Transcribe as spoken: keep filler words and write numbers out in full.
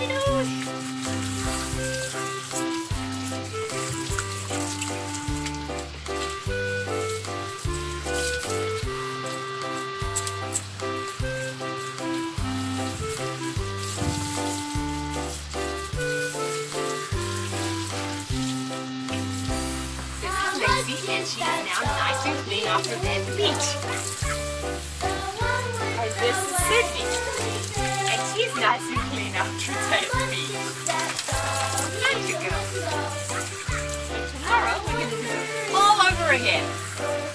And she is now nice and clean off her bed feet. And this is Sydney. And she's nice and clean after her feet. There you go. And tomorrow we're going to do it all over again.